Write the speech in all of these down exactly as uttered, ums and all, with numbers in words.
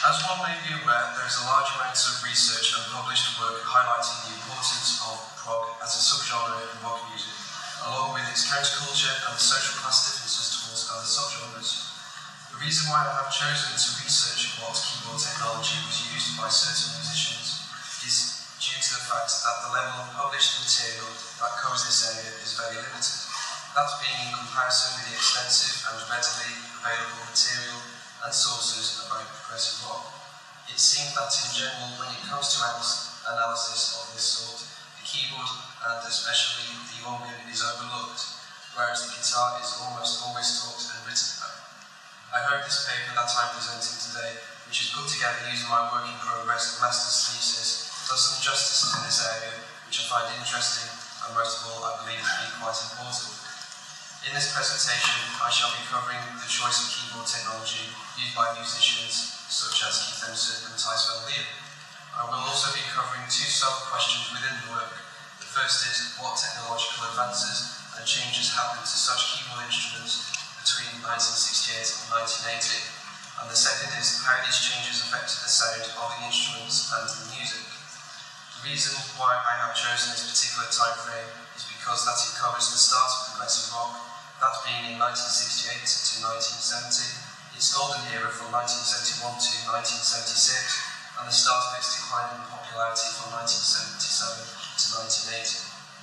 As one may be aware, there is a large amount of research and published work highlighting the importance of prog as a subgenre in rock music, along with its counterculture and the social class differences towards other subgenres. The reason why I have chosen to research what keyboard technology was used by certain musicians is due to the fact that the level of published material that covers this area is very limited, that being in comparison with the extensive and readily available material and sources about progressive rock. It seems that in general, when it comes to analysis of this sort, the keyboard and especially the organ is overlooked, whereas the guitar is almost always talked and written about. I hope this paper that I'm presenting today, which is put together using my work in progress master's thesis, does some justice in this area, which I find interesting and most of all I believe to be quite important. In this presentation, I shall be covering the choice of keyboard technology used by musicians such as Keith Emerson and Thijs van Leer. I will also be covering two sub-questions within the work. The first is what technological advances and changes happened to such keyboard instruments between nineteen sixty-eight and nineteen eighty, and the second is how these changes affected the sound of the instruments and the music. The reason why I have chosen this particular time frame is because that it covers the start of progressive rock, that being in nineteen sixty-eight to nineteen seventy, its golden era from nineteen seventy-one to nineteen seventy-six, and the start of its decline in popularity from nineteen seventy-seven to nineteen eighty.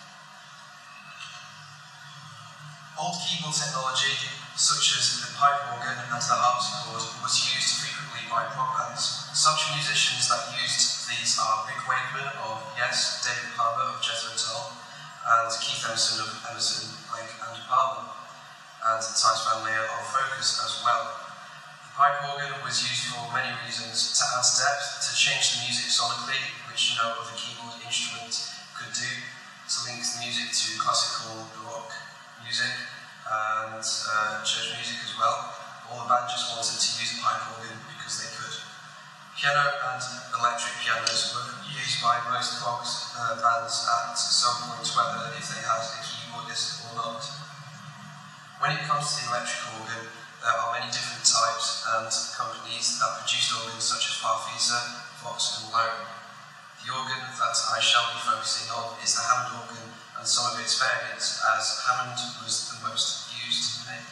Old keyboard technology, such as the pipe organ and the harpsichord, was used frequently by prog bands. Such musicians that used these are Rick Wakeman of Yes, David Palmer of Jethro Tull, and Keith Emerson of Emerson, Lake and Palmer, and Thijs van Leer of Focus as well. The pipe organ was used for many reasons: to add depth, to change the music sonically, which no other keyboard instrument could do, to link the music to classical Baroque music and uh, church music as well. All the band just wanted to use a pipe organ because they could. Piano and electric pianos were used by most prog uh, bands at some point, whether if they had a keyboardist or not. When it comes to the electric organ, there are many different types and companies that produce organs such as Farfisa, Fox and Lone. The organ that I shall be focusing on is the Hammond organ and some of its variants, as Hammond was the most used make.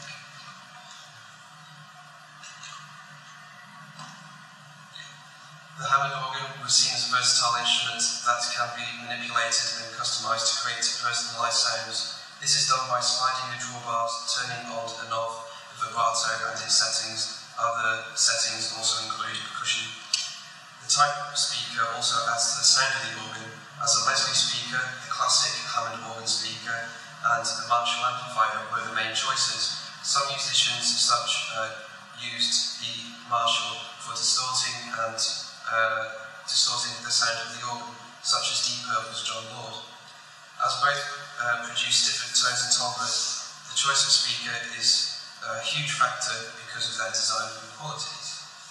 The Hammond organ was seen as a versatile instrument that can be manipulated and customised to create personalised sounds. This is done by sliding the drawbars, turning on and off the vibrato and its settings. Other settings also include percussion. The type of speaker also adds to the sound of the organ, as a Leslie speaker, the classic Hammond organ speaker, and a Marshall amplifier were the main choices. Some musicians such uh, used the Marshall for distorting and uh, distorting the sound of the organ, such as Deep Purple's John Lord. As both uh, produce different tones and timbres, the choice of speaker is a huge factor because of their design and qualities.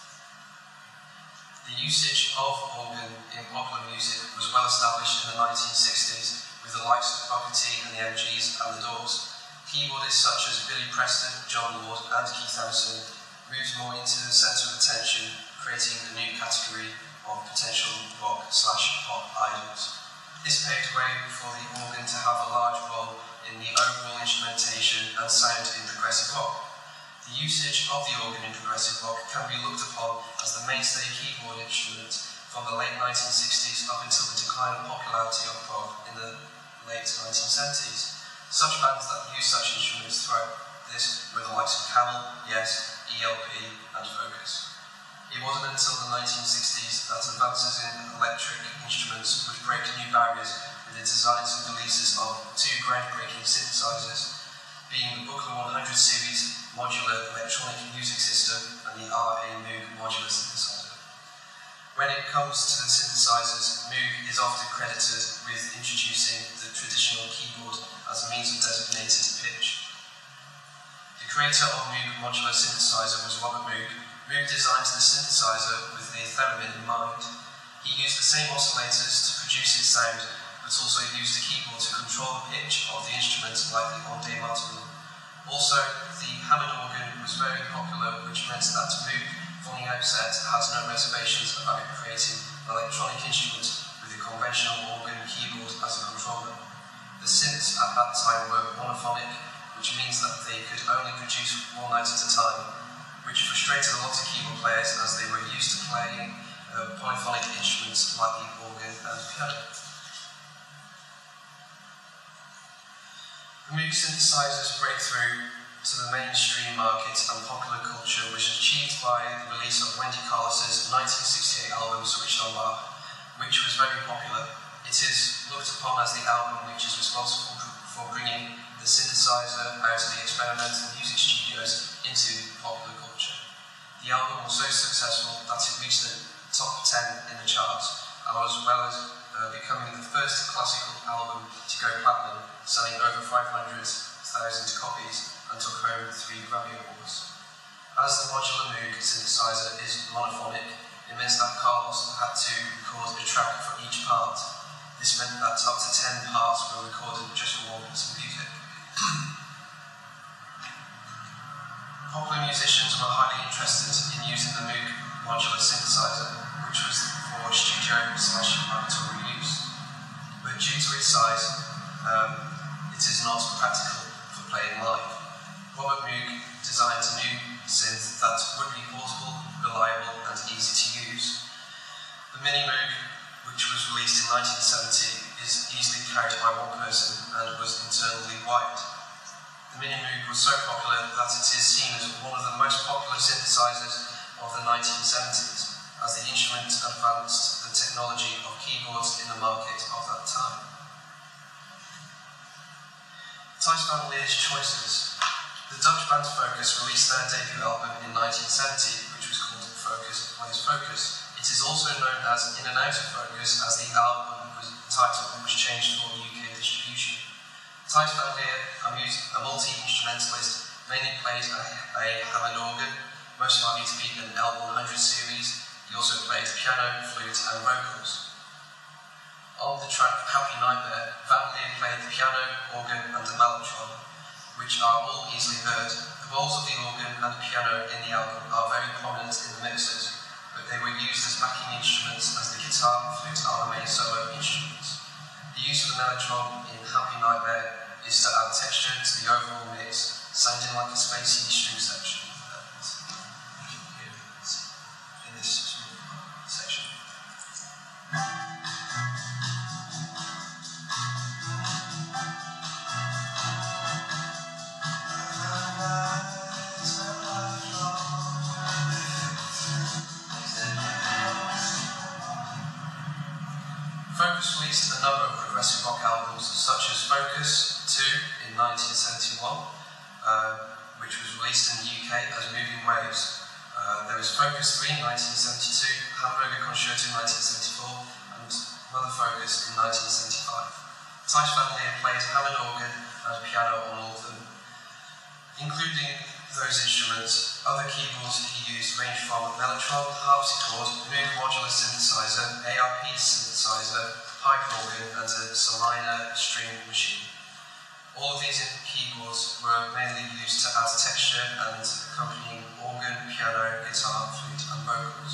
The usage of organ in popular music was well established in the nineteen sixties with the likes of Booker T and the M Gs and the Doors. Keyboardists such as Billy Preston, John Lord and Keith Emerson moved more into the centre of attention, creating a new category of potential rock slash pop idols. This paved way for the organ to have a large role in the overall instrumentation and sound in progressive rock. The usage of the organ in progressive rock can be looked upon as the mainstay keyboard instrument from the late nineteen sixties up until the decline of popularity of prog in the late nineteen seventies. Such bands that used such instruments throughout this were the likes of Camel, Yes, E L P and Focus. It wasn't until the nineteen sixties that advances in electric instruments would break new barriers with the designs and releases of two groundbreaking synthesizers, being the Buchla one hundred series modular electronic music system and the R A Moog modular synthesizer. When it comes to the synthesizers, Moog is often credited with introducing the traditional keyboard as a means of designated pitch. The creator of Moog modular synthesizer was Robert Moog. Moog designed the synthesizer with the theremin in mind. He used the same oscillators to produce its sound, but also used the keyboard to control the pitch of the instrument like the Onde Martello. Also, the Hammond organ was very popular, which meant that Moog from the outset had no reservations about creating an electronic instrument with a conventional organ keyboard as a controller. The synths at that time were monophonic, which means that they could only produce one note at a time, which frustrated a lot of keyboard players as they were used to playing uh, polyphonic instruments like the organ and piano. The Moog synthesizer's breakthrough to the mainstream market and popular culture was achieved by the release of Wendy Carlos's nineteen sixty-eight album Switched on Bach, which was very popular. It is looked upon as the album which is responsible for bringing the synthesizer out of the experimental music studios into popular culture. The album was so successful that it reached the top ten in the charts, as well as uh, becoming the first classical album to go platinum, selling over five hundred thousand copies and took home three Grammy Awards. As the modular Moog synthesizer is monophonic, it meant that Carlos had to record a track for each part. This meant that up to ten parts were recorded just for one piece of music. Popular musicians were highly interested in using the Moog modular synthesizer, which was for studio slash laboratory use. But due to its size, um, it is not practical for playing live. Robert Moog designed a new synth that would be portable, reliable, and easy to use. The Mini Moog, which was released in nineteen seventy, is easily carried by one person and was internally wired. The Mini Moog was so popular that it is seen as one of the most popular synthesizers of the nineteen seventies, as the instrument advanced the technology of keyboards in the market of that time. Thijs van Leer's choices. The Dutch band Focus released their debut album in nineteen seventy, which was called Focus Plays Focus. It is also known as In and Out of Focus, as the album was, title was changed for U K distribution. Thijs van Leer, a, a multi-instrumentalist, mainly played a, a Hammond organ, most likely to be an L one hundred series. He also played piano, flute, and vocals. On the track Happy Nightmare, Van Leer played the piano, organ, and the mellotron, which are all easily heard. The roles of the organ and piano in the album are very prominent in the mixes, but they were used as backing instruments as the guitar and flute are the main solo instruments. The use of the mellotron in Happy Nightmare is to add texture to the overall mix, sounding like a spacey string section. And you can hear it in this section. Focus released a number of progressive rock albums, such as Focus two in nineteen seventy-one, uh, which was released in the U K as Moving Waves. Uh, there was Focus three in nineteen seventy-two, Hamburger Concerto in nineteen seventy-four, and Mother Focus in nineteen seventy-five. Thijs van Leer played Hammond organ and piano on all of them. Including those instruments, other keyboards he used range from mellotron, harpsichord, Moog modular synthesizer, A R P synthesizer, pipe organ, and a Salina string machine. All of these keyboards were mainly used to add texture and accompanying organ, piano, guitar, flute, and vocals.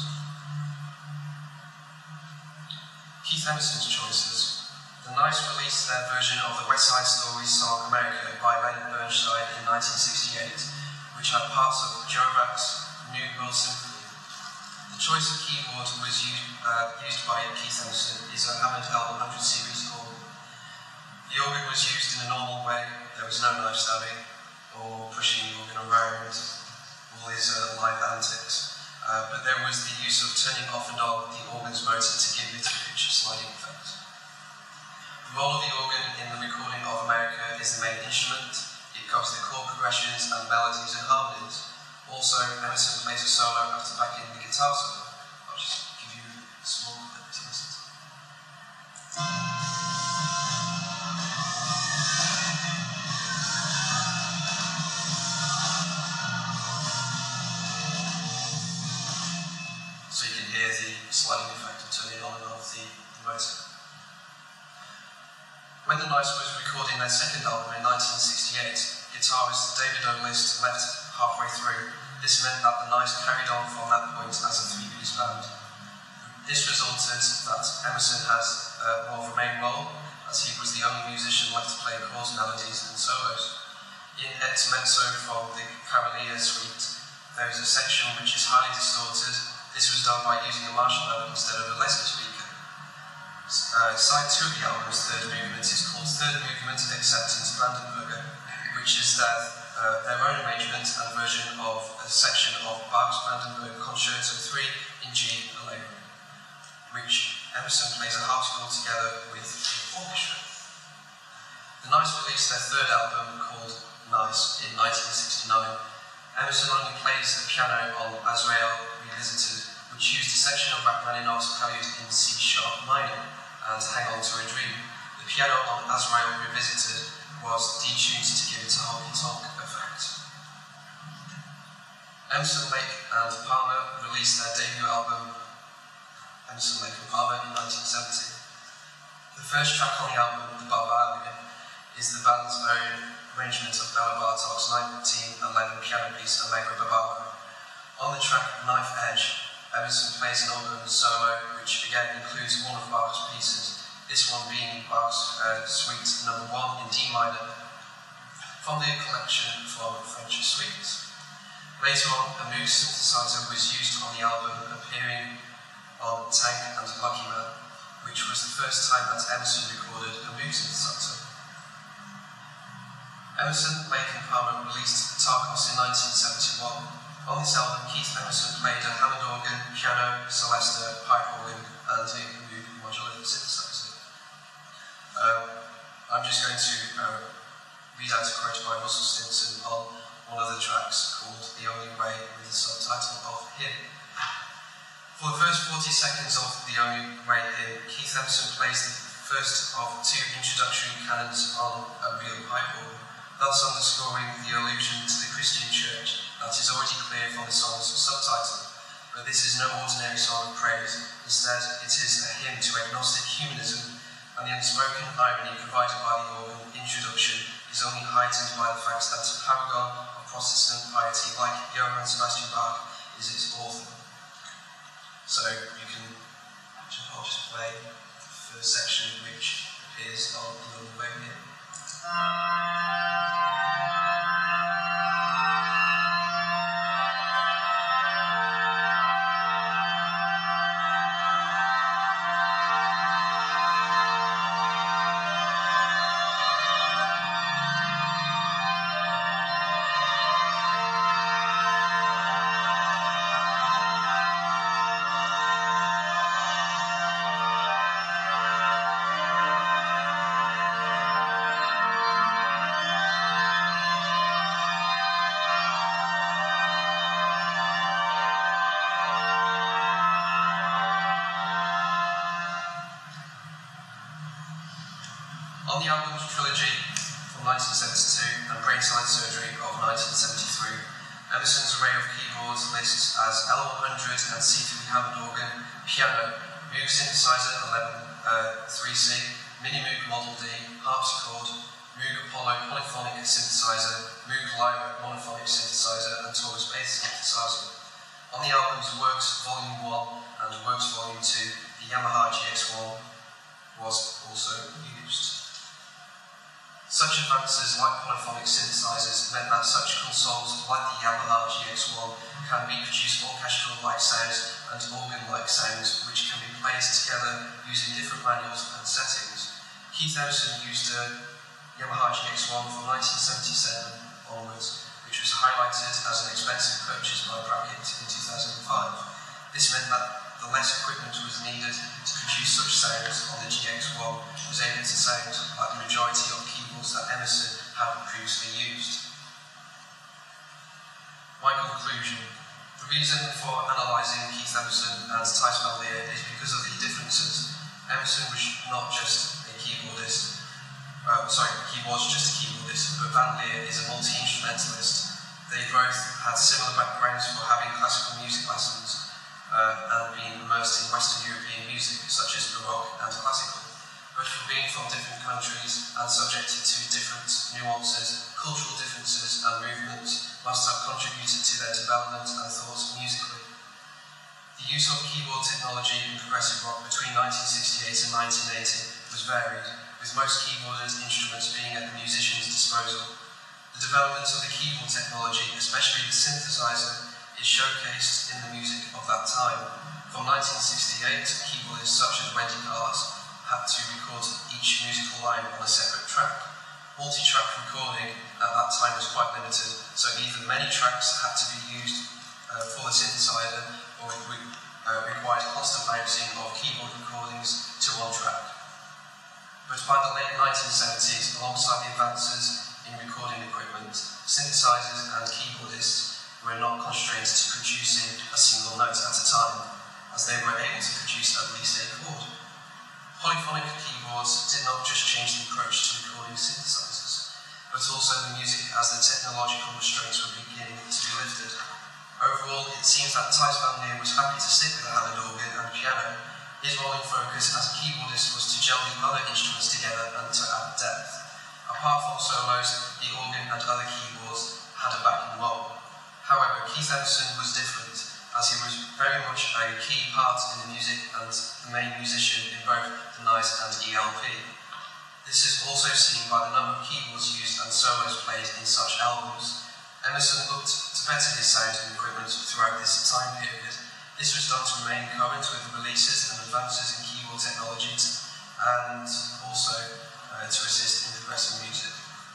Keith Emerson's choices. The Nice released their version of the West Side Story song America by Leonard Bernstein in nineteen sixty-eight, which had parts of Joe Rack's New World Symphony. The choice of keyboard was used, uh, used by Keith Emerson is a Hammond L one hundred series organ. The organ was used in a normal way. There was no knife stabbing or pushing the organ around, all his uh, live antics. Uh, but there was the use of turning off and on the organ's motor to give it a pitch sliding effect. The role of the organ in the recording of America is the main instrument. It covers the chord progressions and melodies and harmonies. Also, Emerson plays a solo after backing the guitar solo. I'll just give you a small clip to listen to. So you can hear the sliding effect of turning on and off the, the motor. When the Nice was recording their second album in nineteen sixty-eight, guitarist David O'List left halfway through. This meant that the Nice carried on from that point This resulted that Emerson has uh, more of a main role, as he was the only musician left to play chords, melodies and solos. In Et Mezzo from the Cavalier Suite, there is a section which is highly distorted. This was done by using a Marshall amp instead of a Leslie speaker. Uh, side two of the album's third movement is called Third Movement Acceptance Brandenburger, which is their, uh, their own arrangement and version of a section of Bach's Brandenburg Concerto three in G Allegro, which Emerson plays a harpsichord together with the orchestra. The Nice released their third album called Nice in nineteen sixty-nine. Emerson only plays the piano on Azrael Revisited, which used a section of Rachmaninoff's prelude in C sharp minor and Hang On to a Dream. The piano on Azrael Revisited was detuned to give it a honky-tonk effect. Emerson, Lake and Palmer released their debut album Emerson, Lake and Palmer in nineteen seventy. The first track on the album, The Barbarian, is the band's own arrangement of Bela Bartok's nineteen eleven piano piece Allegro Barbaro. On the track Knife Edge, Emerson plays an organ solo, which again includes one of Bach's pieces, this one being Bach's uh, Suite number one in D minor, from the collection from French Suites. Later on, a Moog synthesizer was used on the album, appearing on Tank and Lucky Man, which was the first time that Emerson recorded a Moog synthesizer. Emerson, Lake and Palmer released Tarkos in nineteen seventy-one. On this album, Keith Emerson played a Hammond organ, piano, Celesta, pipe organ, and a Moog modular synthesizer. Um, I'm just going to uh, read out a quote by Russell Stinson on one of the tracks called The Only Way, with the subtitle of Him. For the first forty seconds of The Only Way In, Keith Emerson plays the first of two introductory canons on a real pipe organ, thus underscoring the allusion to the Christian church that is already clear from the song's subtitle. But this is no ordinary song of praise. Instead, it is a hymn to agnostic humanism, and the unspoken irony provided by the organ introduction is only heightened by the fact that a paragon of Protestant piety like Johann Sebastian Bach is its author. So you can, I'll just play the first section which appears on The Only Way here. On the album's trilogy from nineteen seventy-two and Brain Science Surgery of nineteen seventy-three, Emerson's array of keyboards lists as L one hundred and C three Hammond organ, piano, Moog synthesizer eleven three C, Mini Moog Model D, harpsichord, Moog Apollo polyphonic synthesizer, Moog Lyra monophonic synthesizer, and Taurus bass synthesizer. On the album's Works Volume one and Works Volume two, the Yamaha G X one was also used. Such advances like polyphonic synthesizers meant that such consoles like the Yamaha G X one can reproduce orchestral-like sounds and organ-like sounds which can be placed together using different manuals and settings. Keith Emerson used a Yamaha G X one from nineteen seventy-seven onwards, which was highlighted as an expensive purchase by Brackett in two thousand five. This meant that the less equipment was needed to produce such sounds on the G X one was able to sound like the majority of keyboards that Emerson had previously used. My conclusion. The reason for analysing Keith Emerson and Thijs van Leer is because of the differences. Emerson was not just a keyboardist, uh, sorry, he was just a keyboardist, but Van Leer is a multi-instrumentalist. They both had similar backgrounds for having classical music lessons uh, and being immersed in Western European music, such as Baroque and classical. But for being from different countries and subjected to different nuances, cultural differences and movements must have contributed to their development and thoughts musically. The use of keyboard technology in progressive rock between nineteen sixty-eight and nineteen eighty was varied, with most keyboarders' instruments being at the musician's disposal. The development of the keyboard technology, especially the synthesizer, is showcased in the music of that time. From nineteen sixty-eight, keyboardists such as Wendy Carlos had to record each musical line on a separate track. Multi-track recording at that time was quite limited, so either many tracks had to be used uh, for the synthesizer, or it re uh, required constant bouncing of keyboard recordings to one track. But by the late nineteen seventies, alongside the advances in recording equipment, synthesizers and keyboardists were not constrained to producing a single note at a time, as they were able to produce at least a chord. Polyphonic keyboards did not just change the approach to recording synthesizers, but also the music as the technological restraints were beginning to be lifted. Overall, it seems that Thijs van Leer was happy to stick with the Hammond organ and piano. His role in focus as a keyboardist was to gel the other instruments together and to add depth. Apart from solos, the organ and other keyboards had a backing role. However, Keith Emerson was different, as he was very much a key part in the music and the main musician in both the NICE and E L P. This is also seen by the number of keyboards used and solos played in such albums. Emerson looked to better his sound and equipment throughout this time period. This was done to remain current with the releases and advances in keyboard technologies, and also uh, to assist in progressive music.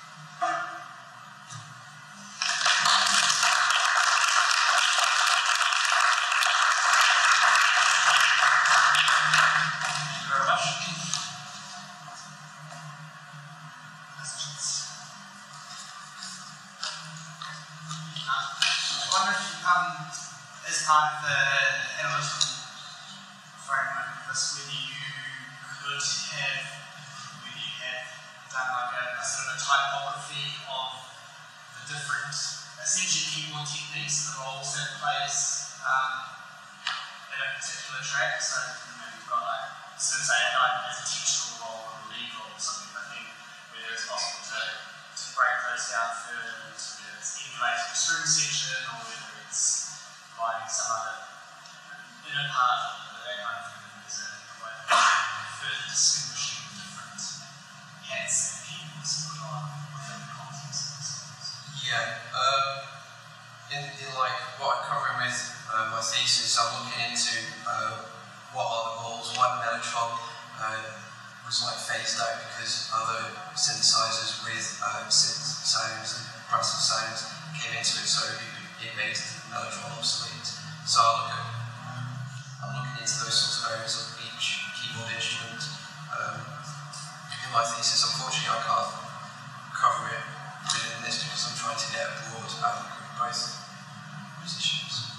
Part of the Emerson framework of this, whether you could have, whether you have done like a, a sort of a typography of the different essential keyboard techniques, the roles that it plays um, in a particular track. So you know, you've got like, so say a guy has a textual role or a lead role or something, but then whether it's possible to, to break those down further into whether it's emulating a string section or whether it's providing some other you know, inner part of that kind of thing. There's a way of further distinguishing the different hats and keyboards put on within the context of this. Yeah, um, in, in like what I'm covering with uh, my thesis, I'm looking into uh, what are the roles, why the mellotron uh, was like phased out because other synthesizers with uh, synth sounds and compressive sounds came into it, so it, it made the mellotron obsolete. So I look at, I'm looking into those sorts of areas of each keyboard instrument. Um, in my thesis, unfortunately, I can't cover it within this because I'm trying to get a broad outlook of both musicians.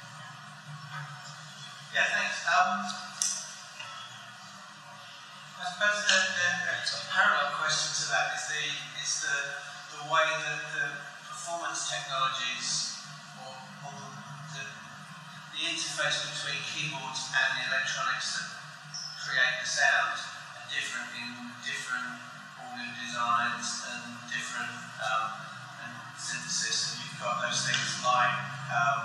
Yeah, thanks. Um, I suppose the, the, the parallel question to that is the is the the way that the performance technologies or, or the, the interface between keyboards and the electronics that create the sound are different in different organ designs and different um, and synthesis. And you've got those things like um,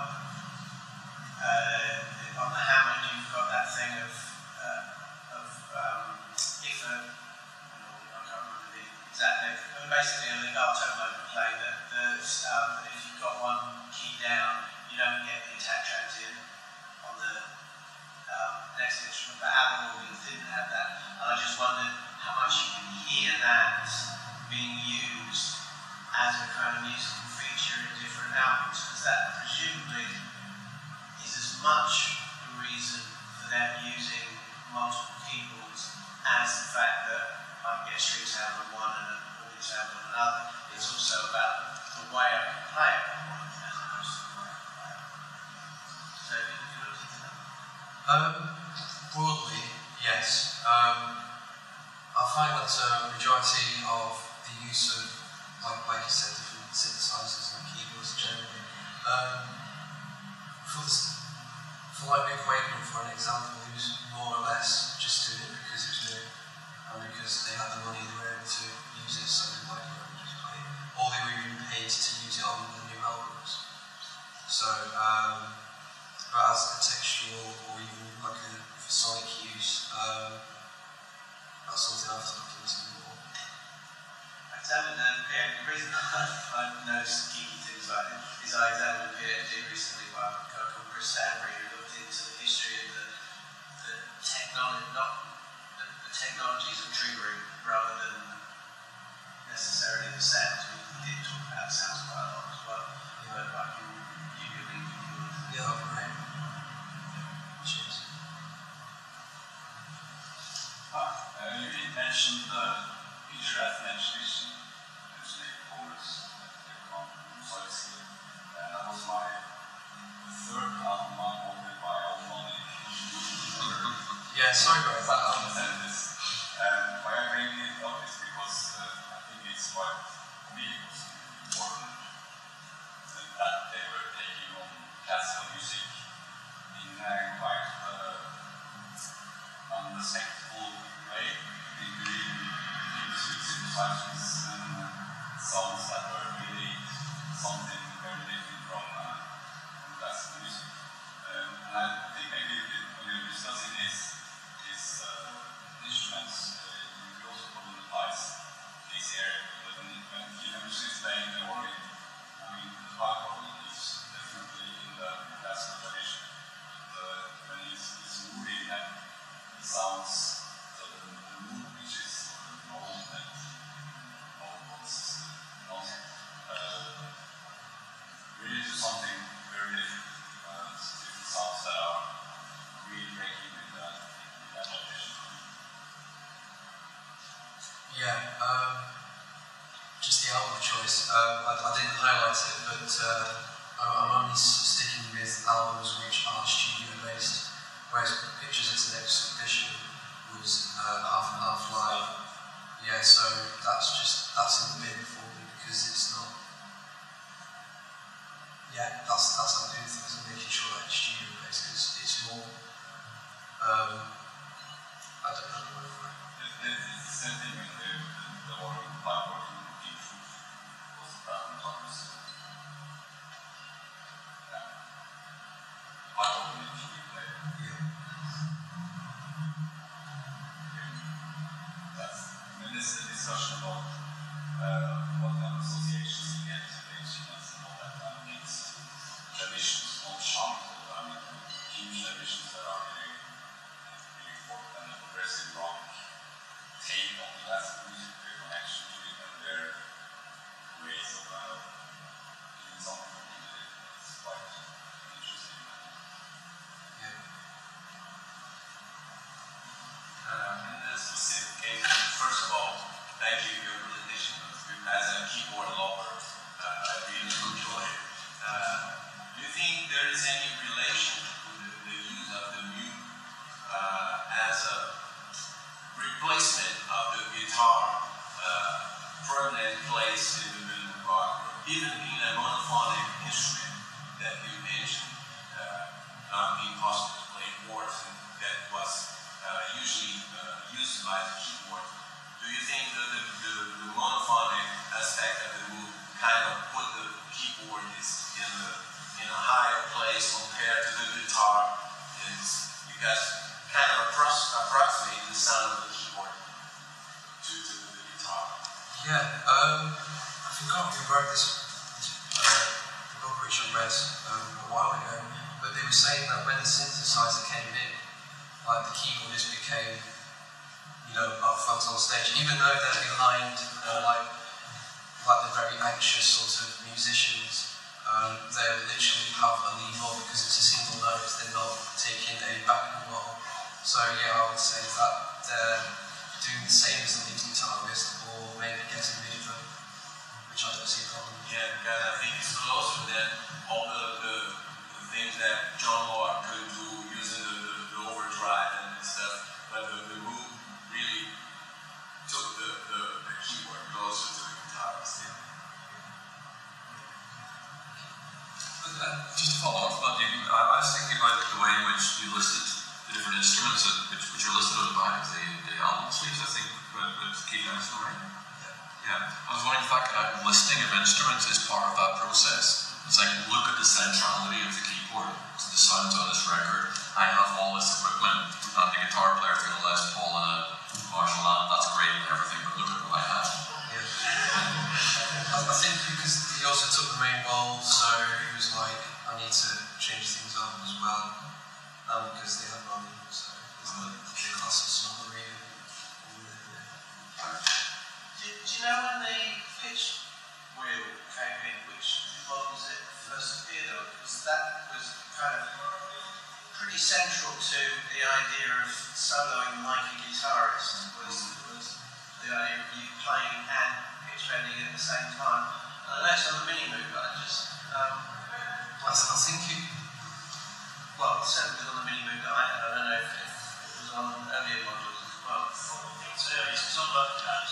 uh, on the Hammond, you've got that thing of uh, of um, if a I can't remember the exact name, but basically a legato mode of play that that um, if you've got one key down, you don't get the attack transient on the um, next instrument. But other organs didn't have that, and I just wondered how much you can hear that being used as a kind of musical feature in different albums, because that presumably is as much the reason for them using multiple keyboards as the fact that I can get a string sound on one and an organ sound on another. It's also about the way I can play it on one as opposed to the way I can play it. So have you looked into that? Um, broadly, yes. Um, I find that a uh, majority of the use of, like, like you said, different synthesizers and keyboards generally. Um, for, the, for like Rick Wakeman, for an example, he was more or less just doing it because it was new and because they had the money, they were able to use it, so like, you know, just play it. Or they were even paid to use it on the new albums. So, um, but as a textual sonic use. Um, that's something I have to look into more. I examined the P H D, the reason I know some geeky things like it is I examined the P H D recently by a guy called Crosstown, who looked into the history of the, the technology, not the, the technologies of triggering rather than necessarily the sounds. We, we did talk about sounds quite a lot as well, but I can give you a link if you want. Yeah, that'd be great. Cheers. Ah, uh, you did mention the picture definition, usually chords that come from Soysi. And that was my third album I ordered by Alphonic. Yeah, sorry about that. I understand this. Um, why I bring it up is because uh, I think it's quite, for me, it was important that they were taking on classical music in a quite uh, unrespectful way, including synthesizers and sounds that were really something very different from, uh, from classical music. Um, and I think maybe when you're discussing this, these uh, instruments, uh, you also problematize this area. But when, when you explain the organ, I mean, the back organ is definitely in the classical tradition. But uh, when it's, it's moving and it sounds, so the, the mood which is normal and really to something very different, uh, different sounds that are really breaking with that, with that tradition. Yeah, um, just the album choice. Um, I, I didn't highlight it, but uh, I'm only sticking with albums which are studio based, whereas Pictures It's an Exhibition was uh, half and half live. Yeah, so that's just, that's in the bin for me because it's not, yeah, that's, that's how I'm doing things. I'm making sure that it's studio based because it's more, um, I don't know the word for it. It's the same thing with the, the, the organ, live organ in truth was brown tones. Yeah. Live organ in truth play. Yeah. That's, I mean, this is a discussion about uh, what kind of associations you get to the instruments and all that kind of things. Traditions, not chant, but I mean, huge traditions that are really, really important and a progressive rock take on classical music, their connection to it and their ways of kind of doing something completely different. It's quite interesting. Yeah. Uh, in this specific case, first of all, thank you for your presentation. As a keyboard lover, uh, I really enjoy it. Uh, do you think there is any relation to the, the use of the mute uh, as a replacement of the guitar uh, permanent place in the middle of rock, or even in a monophonic instrument that you mentioned, uh, not being possible to play chords, and that was uh, usually uh, used by the keyboard. Do you think that the, the, the monophonic aspect of the move kind of put the keyboard is in, the, in a higher place compared to the guitar? It's because kind of approximate the sound of the keyboard to, to the guitar. Yeah, um, I forgot who wrote this, this uh, the book which I read um, a while ago, but they were saying that when the synthesizer came in, like the keyboardist became, you know, up front on stage, even though they're behind, uh, like, like the very anxious sort of musicians, um, they'll literally have a lead on because it's a single note, they're not taking a backing role. So yeah, I would say that they're doing the same as the lead guitarist, or maybe getting rid of them, which I don't see a problem with. Yeah, because I think it's closer than all the, the, the things that John Lord could do using the, the, the overdrive and stuff, but the, the move really took the, the, the keyboard closer to the guitarist. Yeah. Uh, just to follow up on that, I was thinking about the way in which you listed the different instruments that, which, which are listed at the back of the, the album sleeves, I think, with, with Keith Emerson, right? Yeah. I was wondering if that kind of listing of instruments is part of that process. It's like, look at the centrality of the keyboard to the sounds on this record. I have all this equipment, and guitar player doing a Les Paul and a Marshall Land, that's great and everything, but look at what I have. Yeah. I think because he also took the main role, so he was like, I need to change things up as well. Um, because they have money, so it's the, the classes not really. Do, do you know when the pitch wheel came in, which one was it first appeared on? Because that was kind of pretty central to the idea of soloing like a guitarist, was, was the idea of you playing and pitch bending at the same time. And I know it's on the mini move, but I just, um, I, I think it, well, it certainly was on the mini move that I had. I don't know if, if it was on earlier models as well. It's early, it's on both guys.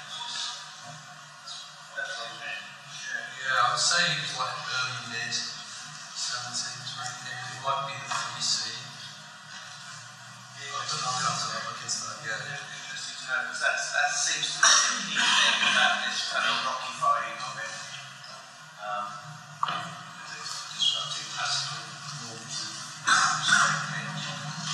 That's what I mean. yeah, I would say it was like early mid seventies or anything. It might be the three C. I'll have to look into that, yeah. Interesting to know, because that's, that seems to be the key thing about this kind of rockifying of it. Um, because it's disrupting classical norms and straight pitch.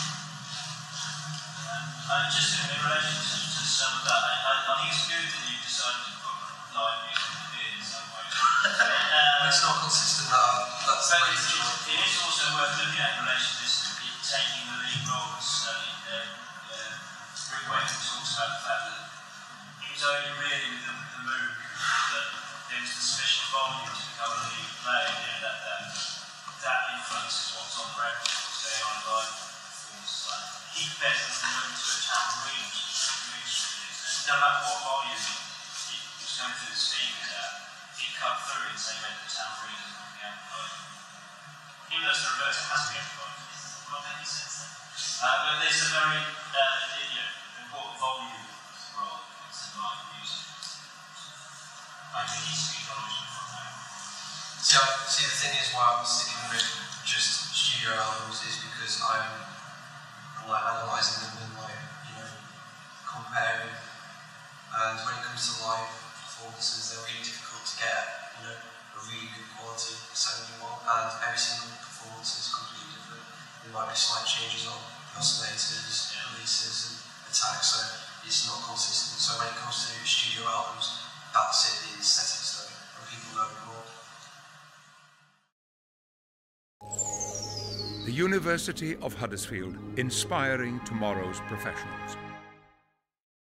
And just in relation to, to some of that, I, I, I think it's good that you've decided to put live music in in some way. But it's not consistent now. That's But the it, way it, it is also worth looking at in relation to this, it taking the lead role. So, uh, uh, Rick Wayne talks about the fact that it was only really with the, the move that there was the sufficient volume to become a lead player. You know, that, that, that influences what's on the record, what's going on live performances. Like, he compares the move to a tambourine, no matter what volume it was coming through the speakers at, it cut through and say where the tambourine is coming out. Even though it's the reverse, it has to be amplified. Does that make any sense then? Uh, but there's a very uh, you know, important volume role in live music. I think it needs to be acknowledged from that. See, I, see, the thing is why I'm sticking with just studio albums is because I'm, I'm like analysing them and like, you know, comparing. And when it comes to live performances, they're really difficult to get, you know, a really good quality sounding one. And every single performance is completely different. There might be slight changes on the oscillators, Yeah. releases, and attacks, so it's not consistent. So when it comes to studio albums, that's it, it's set in stone, and people know it more. The University of Huddersfield, inspiring tomorrow's professionals.